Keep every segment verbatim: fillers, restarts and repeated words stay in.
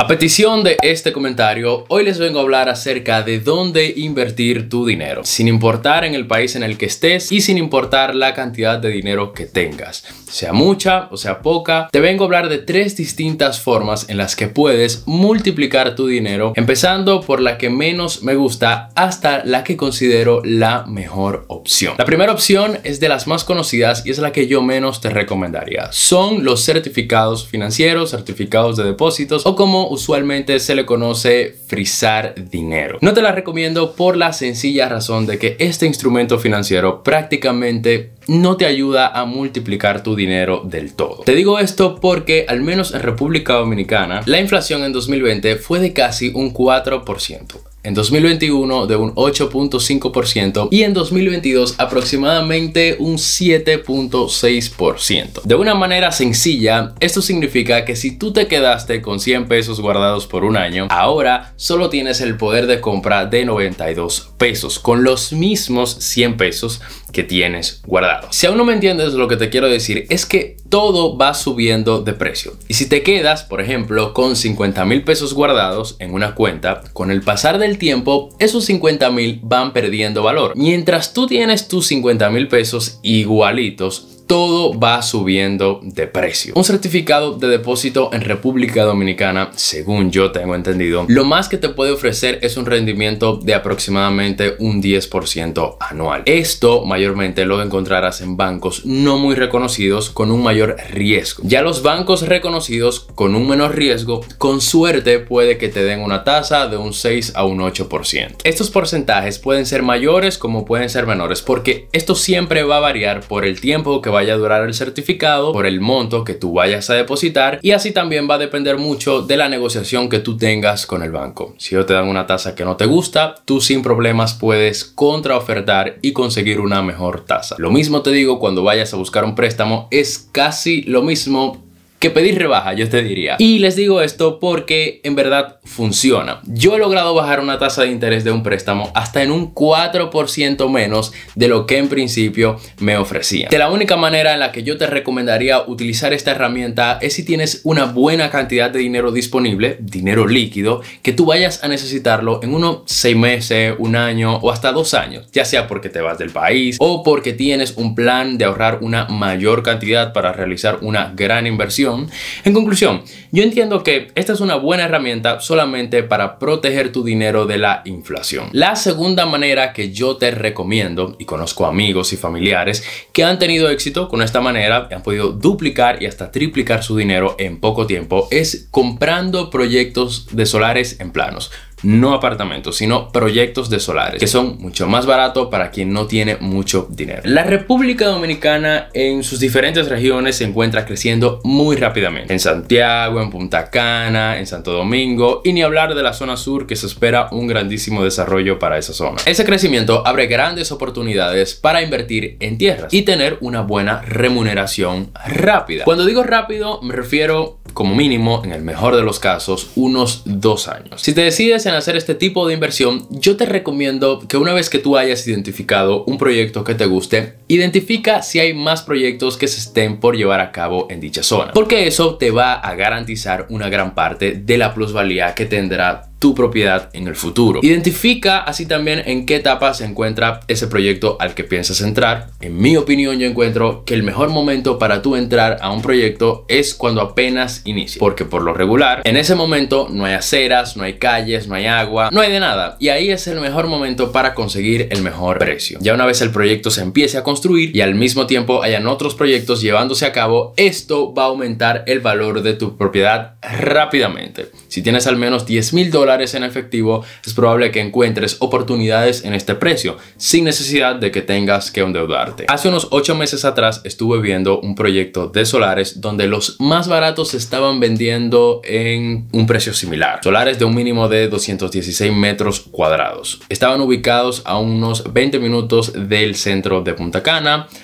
A petición de este comentario, hoy les vengo a hablar acerca de dónde invertir tu dinero, sin importar en el país en el que estés y sin importar la cantidad de dinero que tengas. Sea mucha o sea poca, te vengo a hablar de tres distintas formas en las que puedes multiplicar tu dinero, empezando por la que menos me gusta hasta la que considero la mejor opción. La primera opción es de las más conocidas y es la que yo menos te recomendaría. Son los certificados financieros, certificados de depósitos o como usualmente se le conoce, frizar dinero. No te la recomiendo por la sencilla razón de que este instrumento financiero prácticamente no te ayuda a multiplicar tu dinero del todo. Te digo esto porque al menos en República Dominicana la inflación en dos mil veinte fue de casi un cuatro por ciento. En dos mil veintiuno de un ocho punto cinco por ciento y en dos mil veintidós aproximadamente un siete punto seis por ciento. De una manera sencilla, esto significa que si tú te quedaste con cien pesos guardados por un año, ahora solo tienes el poder de compra de noventa y dos pesos con los mismos cien pesos que tienes guardados. Si aún no me entiendes, lo que te quiero decir es que todo va subiendo de precio. Y si te quedas, por ejemplo, con cincuenta mil pesos guardados en una cuenta, con el pasar del tiempo, esos cincuenta mil van perdiendo valor. Mientras tú tienes tus cincuenta mil pesos igualitos, todo va subiendo de precio. Un certificado de depósito en República Dominicana, según yo tengo entendido, lo más que te puede ofrecer es un rendimiento de aproximadamente un diez por ciento anual. Esto mayormente lo encontrarás en bancos no muy reconocidos con un mayor riesgo. Ya los bancos reconocidos con un menor riesgo, con suerte puede que te den una tasa de un seis a un ocho por ciento. Estos porcentajes pueden ser mayores como pueden ser menores porque esto siempre va a variar por el tiempo que vaya a durar el certificado, por el monto que tú vayas a depositar y así también va a depender mucho de la negociación que tú tengas con el banco. Si ellos te dan una tasa que no te gusta, tú sin problemas puedes contraofertar y conseguir una mejor tasa. Lo mismo te digo cuando vayas a buscar un préstamo, es casi lo mismo que pedir rebaja, yo te diría. Y les digo esto porque en verdad funciona. Yo he logrado bajar una tasa de interés de un préstamo hasta en un cuatro por ciento menos de lo que en principio me ofrecían. De la única manera en la que yo te recomendaría utilizar esta herramienta es si tienes una buena cantidad de dinero disponible, dinero líquido, que tú vayas a necesitarlo en unos seis meses, un año o hasta dos años, ya sea porque te vas del país o porque tienes un plan de ahorrar una mayor cantidad para realizar una gran inversión. En conclusión, yo entiendo que esta es una buena herramienta solamente para proteger tu dinero de la inflación. La segunda manera que yo te recomiendo, y conozco amigos y familiares que han tenido éxito con esta manera, han podido duplicar y hasta triplicar su dinero en poco tiempo, es comprando proyectos de solares en planos. No apartamentos, sino proyectos de solares, que son mucho más baratos para quien no tiene mucho dinero. La República Dominicana en sus diferentes regiones se encuentra creciendo muy rápidamente. En Santiago, en Punta Cana, en Santo Domingo y ni hablar de la zona sur, que se espera un grandísimo desarrollo para esa zona. Ese crecimiento abre grandes oportunidades para invertir en tierras y tener una buena remuneración rápida. Cuando digo rápido me refiero como mínimo, en el mejor de los casos, unos dos años. Si te decides en hacer este tipo de inversión, yo te recomiendo que una vez que tú hayas identificado un proyecto que te guste, identifica si hay más proyectos que se estén por llevar a cabo en dicha zona, porque eso te va a garantizar una gran parte de la plusvalía que tendrá tu propiedad en el futuro. Identifica así también en qué etapa se encuentra ese proyecto al que piensas entrar. En mi opinión, yo encuentro que el mejor momento para tú entrar a un proyecto es cuando apenas inicia, porque por lo regular en ese momento no hay aceras, no hay calles, no hay agua, no hay de nada, y ahí es el mejor momento para conseguir el mejor precio. Ya una vez el proyecto se empiece a construir y al mismo tiempo hayan otros proyectos llevándose a cabo, esto va a aumentar el valor de tu propiedad rápidamente. Si tienes al menos diez mil dólares en efectivo, es probable que encuentres oportunidades en este precio sin necesidad de que tengas que endeudarte. Hace unos ocho meses atrás estuve viendo un proyecto de solares donde los más baratos se estaban vendiendo en un precio similar. Solares de un mínimo de doscientos dieciséis metros cuadrados. Estaban ubicados a unos veinte minutos del centro de Punta Cana.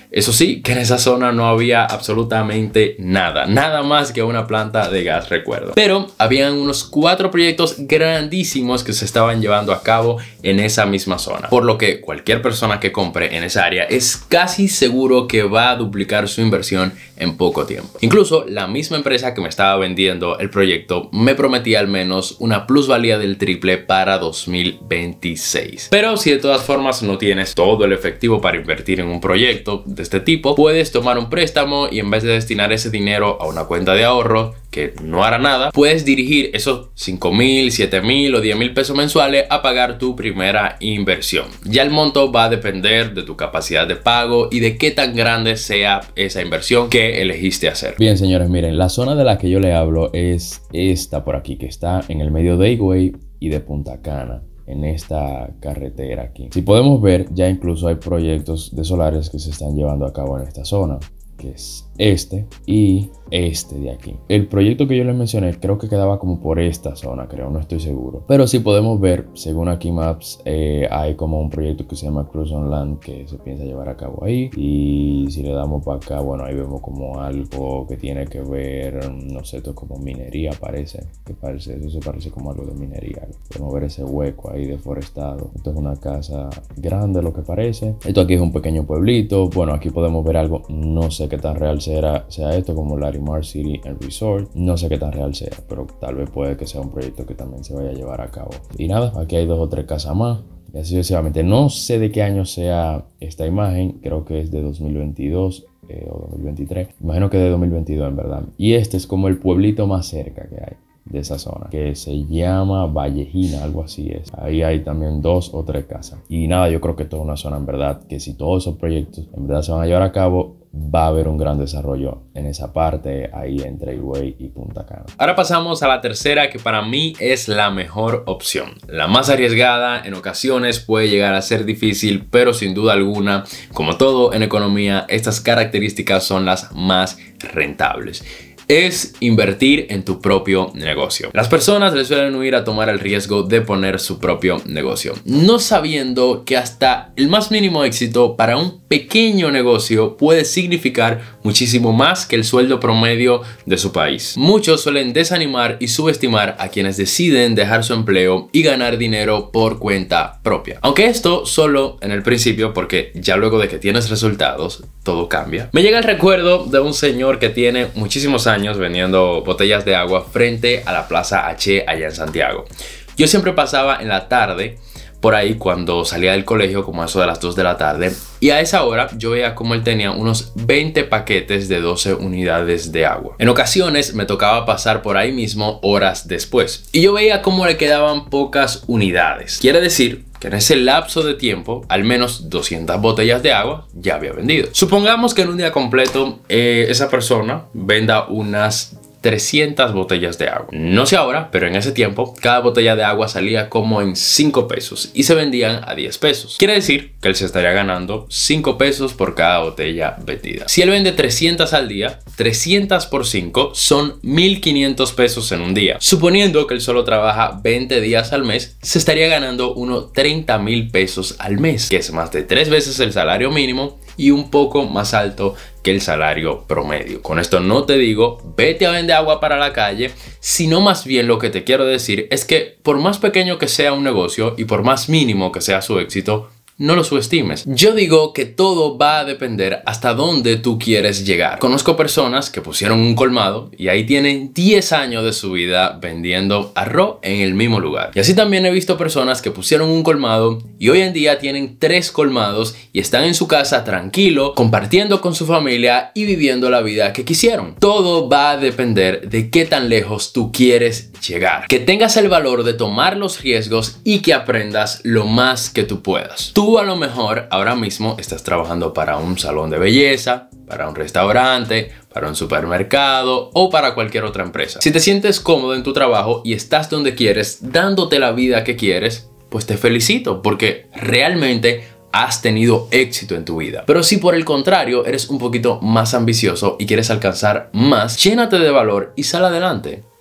Eso sí, que en esa zona no había absolutamente nada, nada más que una planta de gas, recuerdo. Pero habían unos cuatro proyectos grandísimos que se estaban llevando a cabo en esa misma zona, por lo que cualquier persona que compre en esa área es casi seguro que va a duplicar su inversión en poco tiempo. Incluso la misma empresa que me estaba vendiendo el proyecto me prometía al menos una plusvalía del triple para dos mil veintiséis. Pero si de todas formas no tienes todo el efectivo para invertir en un proyecto de este tipo, puedes tomar un préstamo y en vez de destinar ese dinero a una cuenta de ahorro que no hará nada, puedes dirigir esos cinco mil, siete mil o diez mil pesos mensuales a pagar tu primera inversión. Ya el monto va a depender de tu capacidad de pago y de qué tan grande sea esa inversión que elegiste hacer. Bien, señores, miren, la zona de la que yo le hablo es esta por aquí, que está en el medio de Higüey y de Punta Cana, en esta carretera aquí. Si podemos ver, ya incluso hay proyectos de solares que se están llevando a cabo en esta zona, que es este y este de aquí. El proyecto que yo les mencioné creo que quedaba como por esta zona, creo, no estoy seguro. Pero si podemos ver, según aquí Maps, eh, hay como un proyecto que se llama Cruise on Land que se piensa llevar a cabo ahí. Y si le damos para acá, bueno, ahí vemos como algo que tiene que ver, no sé, esto es como minería parece. Que parece, eso parece como algo de minería. Podemos ver ese hueco ahí deforestado. Esto es una casa grande lo que parece. Esto aquí es un pequeño pueblito. Bueno, aquí podemos ver algo, no sé qué tan real sea, sea esto, como Larimar City and Resort. No sé qué tan real sea, pero tal vez puede que sea un proyecto que también se vaya a llevar a cabo. Y nada, aquí hay dos o tres casas más y así sucesivamente. No sé de qué año sea esta imagen, creo que es de dos mil veintidós eh, o dos mil veintitrés. Imagino que de dos mil veintidós en verdad. Y este es como el pueblito más cerca que hay de esa zona, que se llama Vallejina, algo así es. Ahí hay también dos o tres casas. Y nada, yo creo que toda una zona en verdad, que si todos esos proyectos en verdad se van a llevar a cabo, va a haber un gran desarrollo en esa parte ahí entre Higüey y Punta Cana. Ahora pasamos a la tercera, que para mí es la mejor opción. La más arriesgada, en ocasiones puede llegar a ser difícil, pero sin duda alguna, como todo en economía, estas características son las más rentables. Es invertir en tu propio negocio. Las personas les suelen huir a tomar el riesgo de poner su propio negocio, no sabiendo que hasta el más mínimo éxito para un pequeño negocio puede significar muchísimo más que el sueldo promedio de su país. Muchos suelen desanimar y subestimar a quienes deciden dejar su empleo y ganar dinero por cuenta propia. Aunque esto solo en el principio, porque ya luego de que tienes resultados, todo cambia. Me llega el recuerdo de un señor que tiene muchísimos años vendiendo botellas de agua frente a la Plaza H allá en Santiago. Yo siempre pasaba en la tarde por ahí cuando salía del colegio, como a eso de las dos de la tarde, y a esa hora yo veía como él tenía unos veinte paquetes de doce unidades de agua. En ocasiones me tocaba pasar por ahí mismo horas después y yo veía cómo le quedaban pocas unidades. Quiere decir que en ese lapso de tiempo al menos doscientas botellas de agua ya había vendido. Supongamos que en un día completo eh, esa persona venda unas trescientas botellas de agua. No sé ahora, pero en ese tiempo cada botella de agua salía como en cinco pesos y se vendían a diez pesos. Quiere decir que él se estaría ganando cinco pesos por cada botella vendida. Si él vende trescientas al día, trescientas por cinco son mil quinientos pesos en un día. Suponiendo que él solo trabaja veinte días al mes, se estaría ganando unos treinta mil pesos al mes, que es más de tres veces el salario mínimo y un poco más alto que el salario promedio. Con esto no te digo vete a vender agua para la calle, sino más bien lo que te quiero decir es que por más pequeño que sea un negocio y por más mínimo que sea su éxito, no lo subestimes. Yo digo que todo va a depender hasta dónde tú quieres llegar. Conozco personas que pusieron un colmado y ahí tienen diez años de su vida vendiendo arroz en el mismo lugar. Y así también he visto personas que pusieron un colmado y hoy en día tienen tres colmados y están en su casa tranquilo, compartiendo con su familia y viviendo la vida que quisieron. Todo va a depender de qué tan lejos tú quieres llegar. Que tengas el valor de tomar los riesgos y que aprendas lo más que tú puedas. Tú a lo mejor ahora mismo estás trabajando para un salón de belleza, para un restaurante, para un supermercado o para cualquier otra empresa. Si te sientes cómodo en tu trabajo y estás donde quieres, dándote la vida que quieres, pues te felicito porque realmente has tenido éxito en tu vida. Pero si por el contrario eres un poquito más ambicioso y quieres alcanzar más, llénate de valor y sal adelante.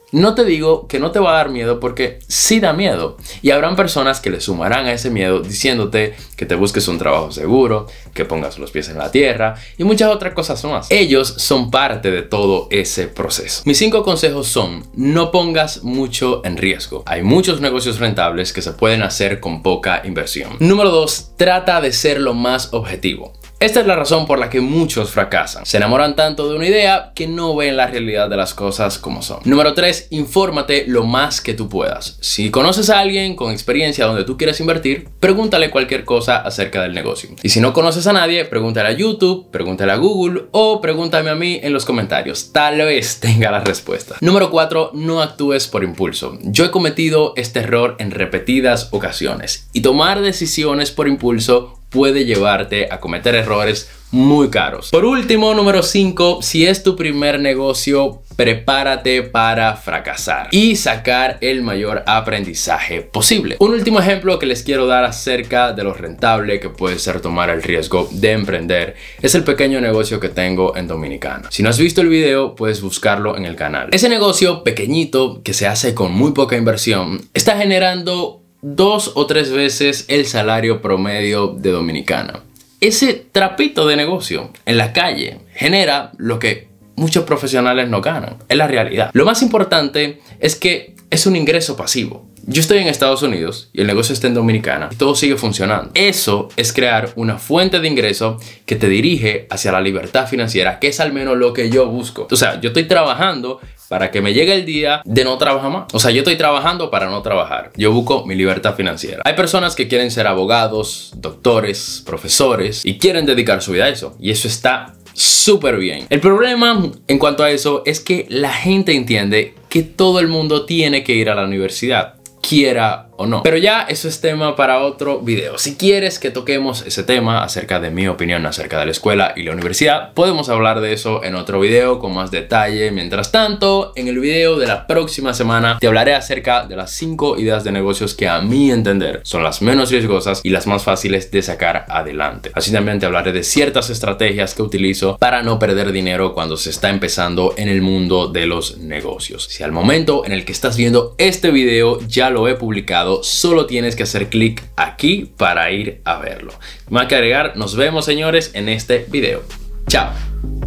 No te digo que no te va a dar miedo porque sí da miedo. Y habrán personas que le sumarán a ese miedo diciéndote que te busques un trabajo seguro, que pongas los pies en la tierra y muchas otras cosas más. Ellos son parte de todo ese proceso. Mis cinco consejos son: no pongas mucho en riesgo. Hay muchos negocios rentables que se pueden hacer con poca inversión. Número dos, trata de ser lo más objetivo. Esta es la razón por la que muchos fracasan. Se enamoran tanto de una idea que no ven la realidad de las cosas como son. Número tres, infórmate lo más que tú puedas. Si conoces a alguien con experiencia donde tú quieres invertir, pregúntale cualquier cosa acerca del negocio. Y si no conoces a nadie, pregúntale a YouTube, pregúntale a Google o pregúntame a mí en los comentarios. Tal vez tenga la respuesta. Número cuatro, no actúes por impulso. Yo he cometido este error en repetidas ocasiones y tomar decisiones por impulso puede llevarte a cometer errores muy caros. Por último, número cinco, si es tu primer negocio, prepárate para fracasar y sacar el mayor aprendizaje posible. Un último ejemplo que les quiero dar acerca de lo rentable que puede ser tomar el riesgo de emprender es el pequeño negocio que tengo en Dominicana. Si no has visto el video, puedes buscarlo en el canal. Ese negocio pequeñito que se hace con muy poca inversión está generando dos o tres veces el salario promedio de Dominicana. Ese trapito de negocio en la calle genera lo que muchos profesionales no ganan. Es la realidad. Lo más importante es que es un ingreso pasivo. Yo estoy en Estados Unidos y el negocio está en Dominicana y todo sigue funcionando. Eso es crear una fuente de ingreso que te dirige hacia la libertad financiera, que es al menos lo que yo busco. O sea, yo estoy trabajando para que me llegue el día de no trabajar más. O sea, yo estoy trabajando para no trabajar. Yo busco mi libertad financiera. Hay personas que quieren ser abogados, doctores, profesores y quieren dedicar su vida a eso. Y eso está súper bien. El problema en cuanto a eso es que la gente entiende que todo el mundo tiene que ir a la universidad, quiera o no. Pero ya eso es tema para otro video. Si quieres que toquemos ese tema acerca de mi opinión acerca de la escuela y la universidad, podemos hablar de eso en otro video con más detalle. Mientras tanto, en el video de la próxima semana te hablaré acerca de las cinco ideas de negocios que a mi entender son las menos riesgosas y las más fáciles de sacar adelante. Así también te hablaré de ciertas estrategias que utilizo para no perder dinero cuando se está empezando en el mundo de los negocios. Si al momento en el que estás viendo este video ya lo he publicado, solo tienes que hacer clic aquí para ir a verlo. Más que agregar, nos vemos señores en este video. Chao.